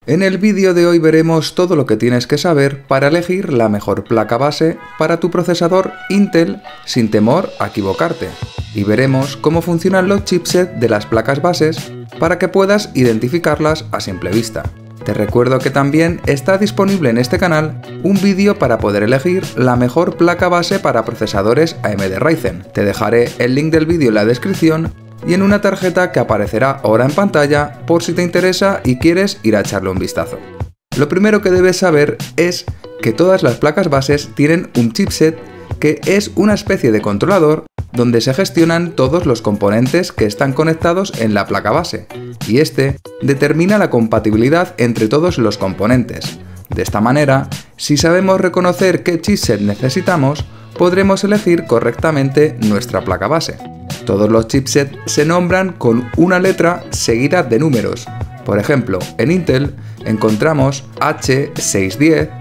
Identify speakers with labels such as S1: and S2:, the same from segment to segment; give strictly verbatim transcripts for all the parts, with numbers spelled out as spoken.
S1: En el vídeo de hoy veremos todo lo que tienes que saber para elegir la mejor placa base para tu procesador Intel sin temor a equivocarte. Y veremos cómo funcionan los chipsets de las placas bases para que puedas identificarlas a simple vista. Te recuerdo que también está disponible en este canal un vídeo para poder elegir la mejor placa base para procesadores A M D Ryzen. Te dejaré el link del vídeo en la descripción y en una tarjeta que aparecerá ahora en pantalla por si te interesa y quieres ir a echarle un vistazo. Lo primero que debes saber es que todas las placas bases tienen un chipset que es una especie de controlador donde se gestionan todos los componentes que están conectados en la placa base, y este determina la compatibilidad entre todos los componentes. De esta manera, si sabemos reconocer qué chipset necesitamos, podremos elegir correctamente nuestra placa base. Todos los chipsets se nombran con una letra seguida de números. Por ejemplo, en Intel encontramos H seiscientos diez,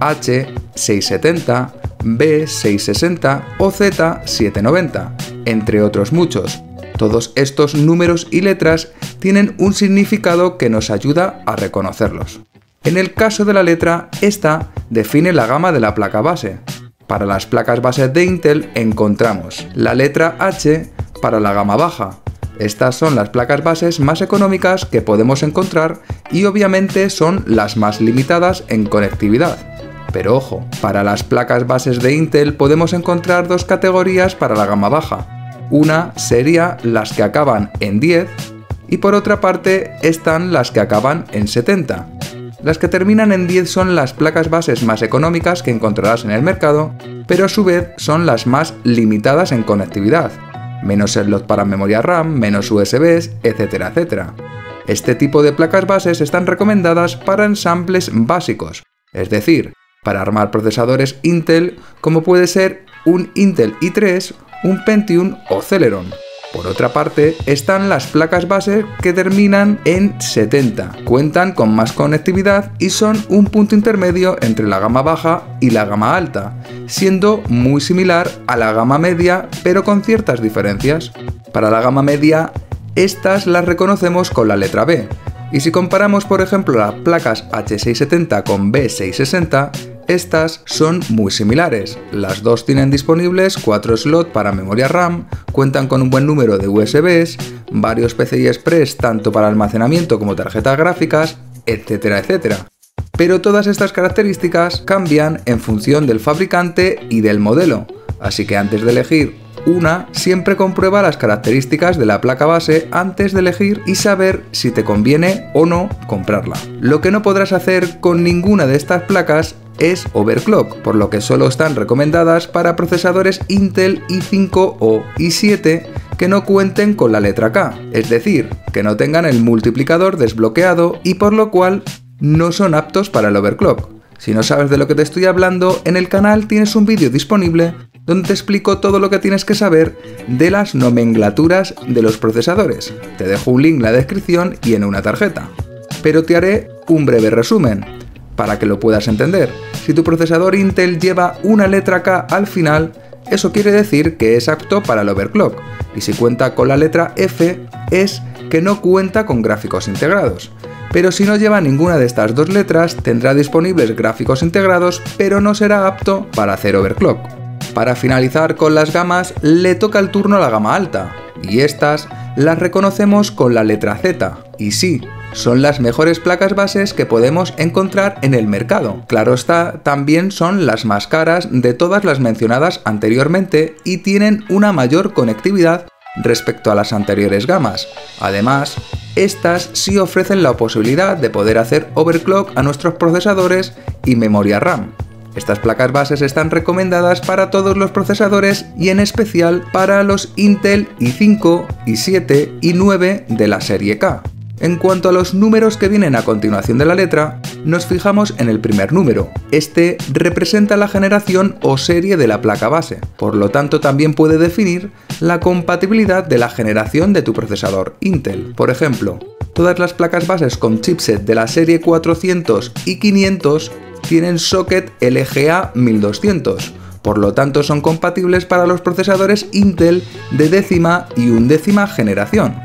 S1: H seiscientos setenta, B seiscientos sesenta o Z setecientos noventa, entre otros muchos. Todos estos números y letras tienen un significado que nos ayuda a reconocerlos. En el caso de la letra, esta define la gama de la placa base. Para las placas bases de Intel encontramos la letra H para la gama baja. Estas son las placas bases más económicas que podemos encontrar y obviamente son las más limitadas en conectividad. Pero ojo, para las placas bases de Intel podemos encontrar dos categorías para la gama baja. Una sería las que acaban en diez y por otra parte están las que acaban en setenta. Las que terminan en diez son las placas bases más económicas que encontrarás en el mercado, pero a su vez son las más limitadas en conectividad. Menos slots para memoria RAM, menos U S Bs, etcétera, etcétera. Este tipo de placas bases están recomendadas para ensambles básicos, es decir, para armar procesadores Intel como puede ser un Intel i tres, un Pentium o Celeron. Por otra parte, están las placas base que terminan en setenta, cuentan con más conectividad y son un punto intermedio entre la gama baja y la gama alta, siendo muy similar a la gama media pero con ciertas diferencias. Para la gama media, estas las reconocemos con la letra B, y si comparamos por ejemplo las placas H seiscientos setenta con B seiscientos sesenta, estas son muy similares. Las dos tienen disponibles cuatro slots para memoria RAM, cuentan con un buen número de U S Bs, varios P C I Express tanto para almacenamiento como tarjetas gráficas, etcétera, etcétera. Pero todas estas características cambian en función del fabricante y del modelo, así que antes de elegir una, siempre comprueba las características de la placa base antes de elegir y saber si te conviene o no comprarla. Lo que no podrás hacer con ninguna de estas placas es overclock, por lo que solo están recomendadas para procesadores Intel i cinco o i siete que no cuenten con la letra K, es decir, que no tengan el multiplicador desbloqueado y por lo cual no son aptos para el overclock. Si no sabes de lo que te estoy hablando, en el canal tienes un vídeo disponible donde te explico todo lo que tienes que saber de las nomenclaturas de los procesadores. Te dejo un link en la descripción y en una tarjeta. Pero te haré un breve resumen para que lo puedas entender. Si tu procesador Intel lleva una letra K al final, eso quiere decir que es apto para el overclock, y si cuenta con la letra F, es que no cuenta con gráficos integrados. Pero si no lleva ninguna de estas dos letras, tendrá disponibles gráficos integrados, pero no será apto para hacer overclock. Para finalizar con las gamas, le toca el turno a la gama alta, y estas las reconocemos con la letra Z, y sí, son las mejores placas bases que podemos encontrar en el mercado. Claro está, también son las más caras de todas las mencionadas anteriormente y tienen una mayor conectividad respecto a las anteriores gamas. Además, estas sí ofrecen la posibilidad de poder hacer overclock a nuestros procesadores y memoria RAM. Estas placas bases están recomendadas para todos los procesadores y en especial para los Intel i cinco, i siete y nueve de la serie K. En cuanto a los números que vienen a continuación de la letra, nos fijamos en el primer número. Este representa la generación o serie de la placa base, por lo tanto también puede definir la compatibilidad de la generación de tu procesador Intel. Por ejemplo, todas las placas bases con chipset de la serie cuatrocientos y quinientos tienen socket L G A mil doscientos, por lo tanto son compatibles para los procesadores Intel de décima y undécima generación.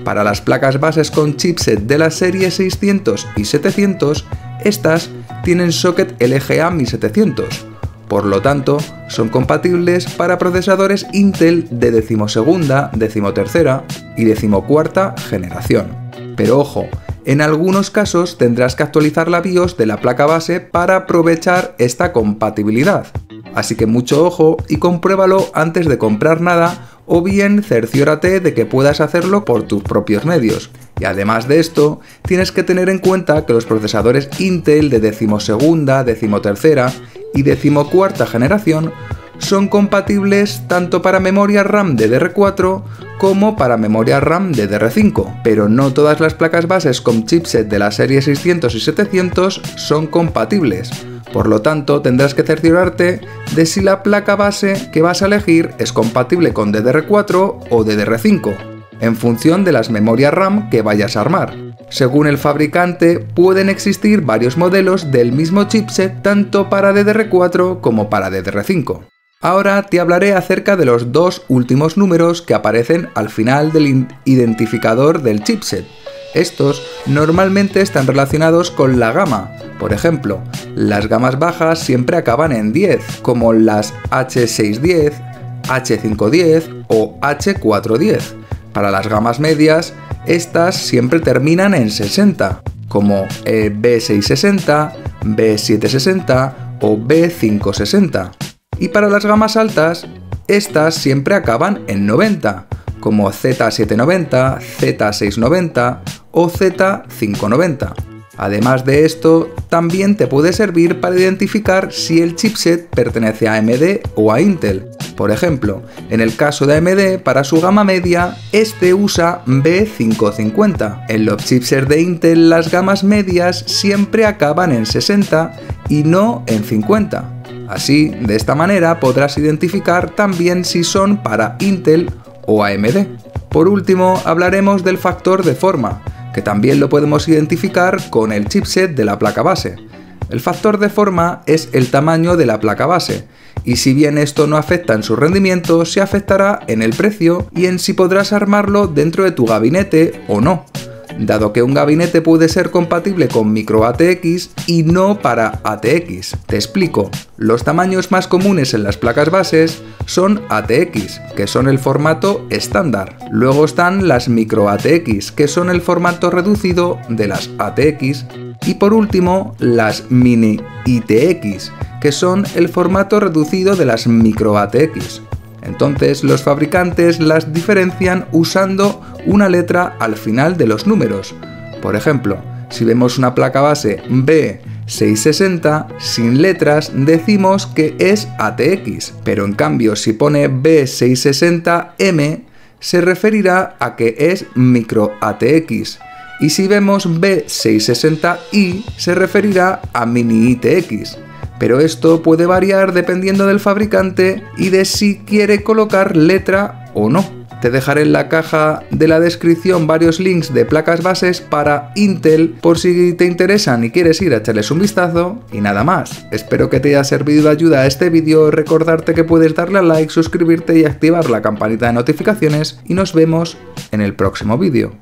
S1: Para las placas bases con chipset de la serie seiscientos y setecientos, estas tienen socket L G A mil setecientos. Por lo tanto, son compatibles para procesadores Intel de decimosegunda, decimotercera y decimocuarta generación. Pero ojo, en algunos casos tendrás que actualizar la BIOS de la placa base para aprovechar esta compatibilidad. Así que mucho ojo y compruébalo antes de comprar nada, o bien cerciórate de que puedas hacerlo por tus propios medios. Y además de esto, tienes que tener en cuenta que los procesadores Intel de decimosegunda, decimotercera y decimocuarta generación son compatibles tanto para memoria RAM D D R cuatro como para memoria RAM D D R cinco, pero no todas las placas bases con chipset de la serie seiscientos y setecientos son compatibles. Por lo tanto, tendrás que cerciorarte de si la placa base que vas a elegir es compatible con D D R cuatro o D D R cinco, en función de las memorias RAM que vayas a armar. Según el fabricante, pueden existir varios modelos del mismo chipset tanto para D D R cuatro como para D D R cinco. Ahora te hablaré acerca de los dos últimos números que aparecen al final del identificador del chipset. Estos normalmente están relacionados con la gama. Por ejemplo, las gamas bajas siempre acaban en diez, como las H seiscientos diez, H quinientos diez o H cuatrocientos diez. Para las gamas medias, estas siempre terminan en sesenta, como B seiscientos sesenta, B setecientos sesenta o B quinientos sesenta. Y para las gamas altas, estas siempre acaban en noventa, como Z setecientos noventa, Z seiscientos noventa o Z quinientos noventa. Además de esto, también te puede servir para identificar si el chipset pertenece a A M D o a Intel. Por ejemplo, en el caso de A M D, para su gama media, este usa B quinientos cincuenta. En los chipsets de Intel, las gamas medias siempre acaban en sesenta y no en cincuenta. Así, de esta manera podrás identificar también si son para Intel o A M D. Por último, hablaremos del factor de forma, que también lo podemos identificar con el chipset de la placa base. El factor de forma es el tamaño de la placa base, y si bien esto no afecta en su rendimiento, se afectará en el precio y en si podrás armarlo dentro de tu gabinete o no, dado que un gabinete puede ser compatible con micro A T X y no para A T X. Te explico. Los tamaños más comunes en las placas bases son A T X, que son el formato estándar. Luego están las micro A T X, que son el formato reducido de las A T X. Y por último, las mini I T X, que son el formato reducido de las micro A T X. Entonces, los fabricantes las diferencian usando una letra al final de los números. Por ejemplo, si vemos una placa base B seiscientos sesenta, sin letras decimos que es A T X, pero en cambio si pone B seiscientos sesenta M se referirá a que es micro A T X, y si vemos B seiscientos sesenta I se referirá a mini I T X. Pero esto puede variar dependiendo del fabricante y de si quiere colocar letra o no. Te dejaré en la caja de la descripción varios links de placas bases para Intel por si te interesan y quieres ir a echarles un vistazo. Y nada más, espero que te haya servido de ayuda este vídeo, recordarte que puedes darle a like, suscribirte y activar la campanita de notificaciones y nos vemos en el próximo vídeo.